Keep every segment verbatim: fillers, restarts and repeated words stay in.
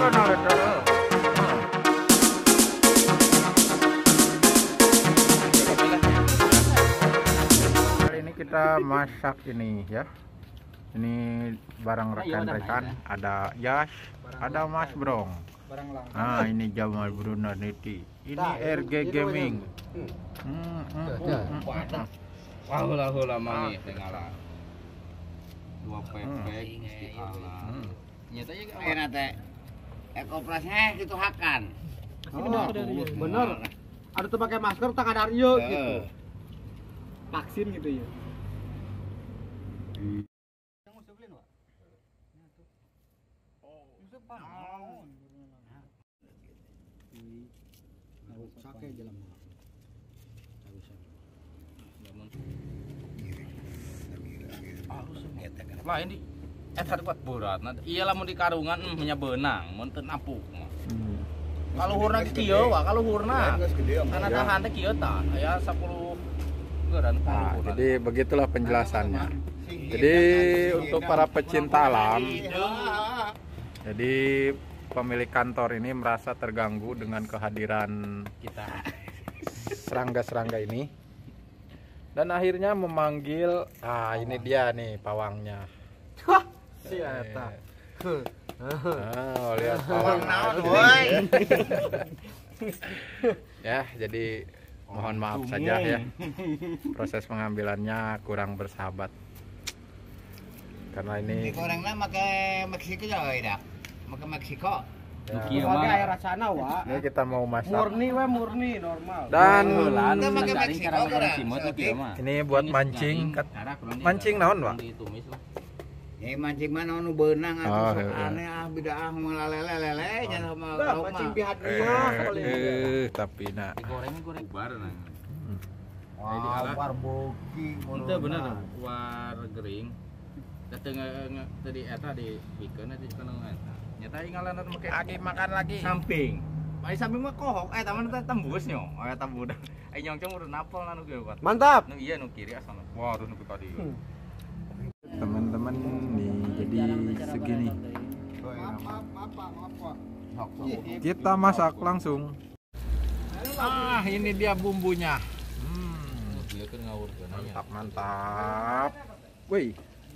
nah betul. Kali ini kita masak ini ya. Ini barang rekan-rekan, ada Yas, ada Mas Brong. Ah, ini Jamal Bruno Niti. Ini R G Gaming. Hmm, hmm, hmm, hmm. Wah, hula-hula mangi tinggalan. Dua pepek mesti kalah. Nyata ya kena teh. Ekoprasnya gitu hakan. Oh, bener. Ada tuh pakai masker tangan Aryo gitu. Vaksin gitu ya. Lah ini eta kuat berat. Iya lamun di karungan nya beunang, mun teu nampuk. Kalau hurna kieu wa, kalau hurna. Karena tahan teh kieu tah, aya sepuluh geuran. Nah, jadi begitulah penjelasannya. Jadi untuk para pecinta alam, jadi pemilik kantor ini merasa terganggu dengan kehadiran kita serangga-serangga ini, dan akhirnya memanggil, ah ini dia nih pawangnya. Si eta. Oh, lihat pawang ya, jadi mohon maaf saja ya, proses pengambilannya kurang bersahabat karena ini gorengna make Meksiko ya dak. Make Meksiko. Kieu mah aya rasana wa. Ini kita mau masak. Murni we murni normal. Dan kita make Meksiko ini buat mancing. Mancing naon, Pak? Ya mancing mana nu beunang Oh, atuh iya. aneh ah bidaah melalele-lele nya sama Dah, lauk mancing mah. bihadria kali ya. Eh, tapi nak. Digoreng goreng ubar nah. Wah, barboki Itu bener tuh, war gering. Dateng tadi eta di pikeun di kana eta. Nyata ingalanan make Lagi makan lagi. samping. Ai samping mah kohok, eh taman teh tembus nyo. Eh tambuda. Ai nyongcong urang napol anu ge kuat. Mantap. Nu iya nu kiri asal. Wah, nu tadi. Teman-teman nih, jadi segini. Kita masak langsung. Ah, ini dia bumbunya. Hmm. Dia kan ngawur Mantap, mantap. Wih.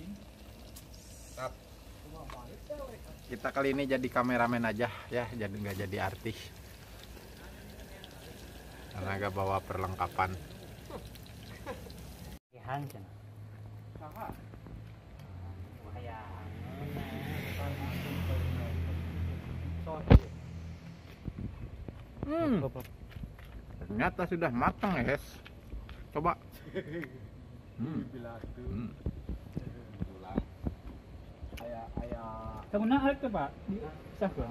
Kita kali ini jadi kameramen aja ya, jadi nggak jadi artis. Karena nggak bawa perlengkapan. Hmm. Ternyata sudah matang ya, guys. Coba. Hmm. Hmm. Kamu nak ke Pak? Sah ke?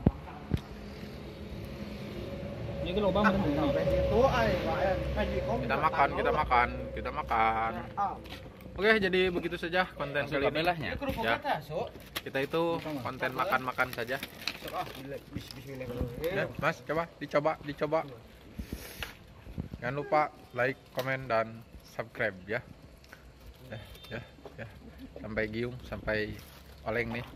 Ini ke lubang mana? Kita makan, kita makan, kita makan. Oke, jadi begitu saja konten kali ini. Ya, kita itu konten makan-makan saja. Ya, Mas, coba, dicoba, dicoba. Jangan lupa like, komen, dan subscribe ya. Ya, ya, ya. Sampai giung, sampai oleng nih.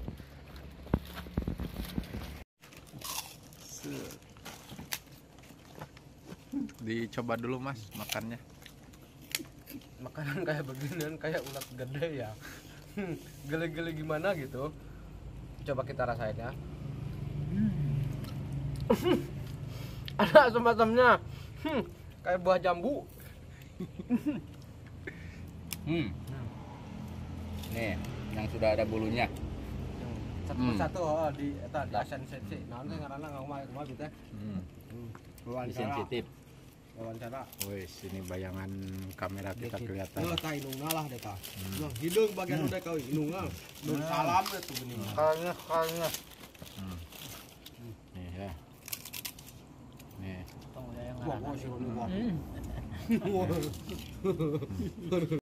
Dicoba dulu Mas makannya. Makanan kayak beginian kayak ulat gede ya. Gele-gele gimana gitu. Coba kita rasain ya. Ada asam-asamnya. Hmm, kayak buah jambu. Hmm. Nih, yang sudah ada bulunya. Satu Hmm. persatu oh, di eta di asen sensi. Naon teh ngaranna ngomong kumaha gitu teh. Hmm. Wawancara. Sensitif. Wawancara. Wih, sini bayangan kamera kita kelihatan. Loh, tah inungna lah deh tah. Loh, hidung bagian udah kau inungna. Nun salam deh tuh geuning. Kalnya kalnya. Hmm. Nih ya. Nih. Wah, wah, si Roni wah.